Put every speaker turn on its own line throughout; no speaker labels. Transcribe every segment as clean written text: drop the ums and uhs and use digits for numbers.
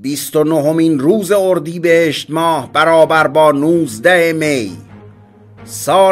29مین روز اردیبهشت ماه برابر با 19 می سال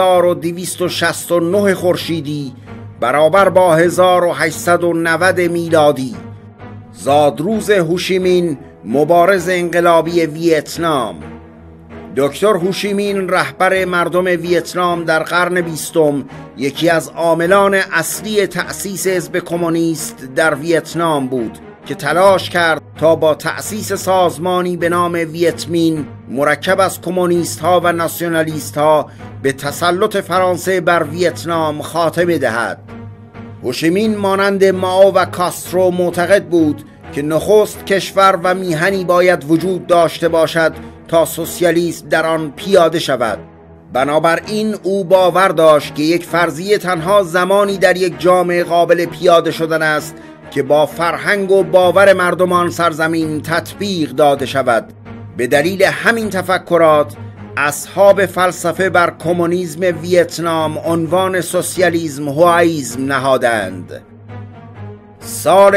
1269 خورشیدی برابر با 1890 میلادی زادروز هوشیمین مبارز انقلابی ویتنام. دکتر هوشیمین رهبر مردم ویتنام در قرن 20 یکی از عاملان اصلی تأسیس حزب کمونیست در ویتنام بود که تلاش کرد تا با تأسیس سازمانی به نام ویتمین مرکب از کمونیست ها و ناسیونالیست ها به تسلط فرانسه بر ویتنام خاتمه دهد. هوشیمین مانند مائو و کاسترو معتقد بود که نخست کشور و میهنی باید وجود داشته باشد تا سوسیالیسم در آن پیاده شود. بنابراین او باور داشت که یک فرضیه تنها زمانی در یک جامعه قابل پیاده شدن است که با فرهنگ و باور مردمان سرزمین تطبیق داده شود. به دلیل همین تفکرات اصحاب فلسفه بر کمونیسم ویتنام عنوان سوسیالیسم هوائیسم نهادند. سال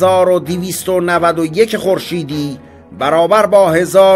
1291 خورشیدی برابر با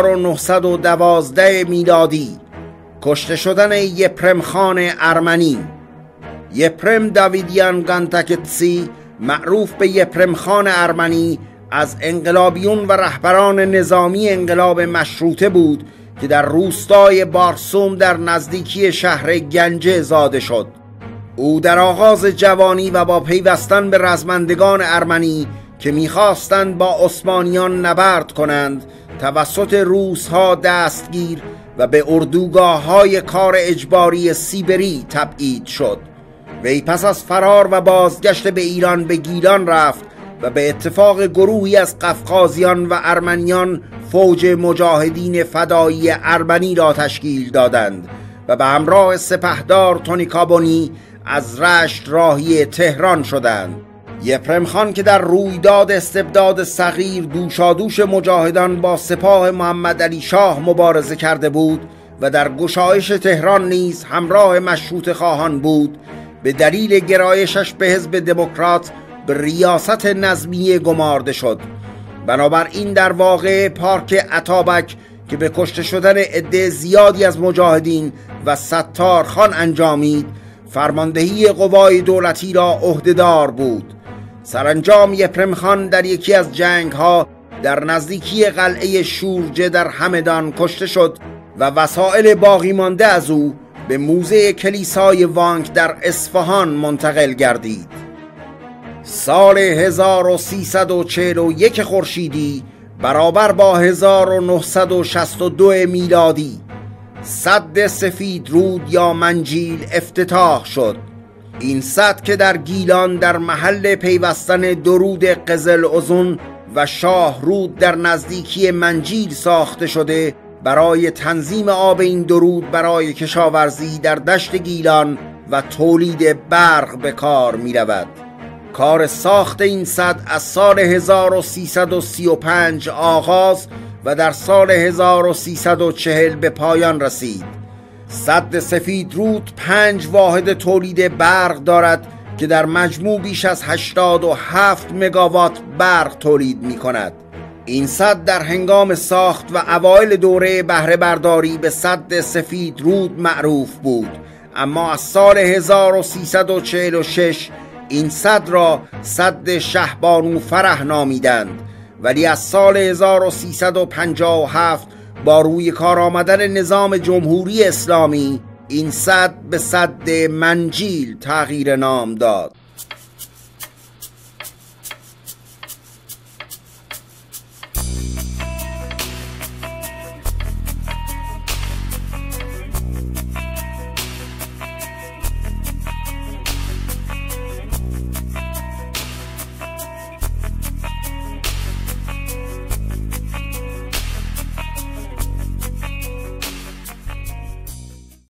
1912 میلادی کشته شدن یپرم خان ارمنی. یپرم داویدیان گانتاکتسی معروف به یپرم خان ارمنی از انقلابیون و رهبران نظامی انقلاب مشروطه بود که در روستای بارسوم در نزدیکی شهر گنجه زاده شد. او در آغاز جوانی و با پیوستن به رزمندگان ارمنی که می‌خواستند با عثمانیان نبرد کنند توسط روس‌ها دستگیر و به اردوگاه‌های کار اجباری سیبری تبعید شد. وی پس از فرار و بازگشت به ایران به گیلان رفت و به اتفاق گروهی از قفقازیان و ارمنیان فوج مجاهدین فدایی ارمنی را تشکیل دادند و به همراه سپهدار تونیکابونی از رشت راهی تهران شدند. یپرم خان که در رویداد استبداد صغیر دوشادوش مجاهدان با سپاه محمد علی شاه مبارزه کرده بود و در گشایش تهران نیز همراه مشروطه خواهان بود، به دلیل گرایشش به حزب دموکرات به ریاست نظمیه گمارده شد. بنابراین در واقع پارک اتابک که به کشته شدن عده زیادی از مجاهدین و ستار خان انجامید فرماندهی قوای دولتی را عهدهدار بود. سرانجام یپرم خان در یکی از جنگ ها در نزدیکی قلعه شورجه در همدان کشته شد و وسایل باقی مانده از او به موزه کلیسای وانک در اصفهان منتقل گردید. سال 1341 خورشیدی برابر با 1962 میلادی سد سفید رود یا منجیل افتتاح شد. این سد که در گیلان در محل پیوستن درود قزل ازون و شاه رود در نزدیکی منجیل ساخته شده برای تنظیم آب این درود برای کشاورزی در دشت گیلان و تولید برق به کار می رود. کار ساخت این سد از سال 1335 آغاز و در سال 1340 به پایان رسید. سد سفید رود 5 واحد تولید برق دارد که در مجموع بیش از 87 مگاوات برق تولید می کند. این سد در هنگام ساخت و اوایل دوره بهره برداری به سد سفید رود معروف بود، اما از سال 1346 این سد را سد شهبانو فرح نامیدند، ولی از سال 1357 با روی کار آمدن نظام جمهوری اسلامی این سد به سد منجیل تغییر نام داد.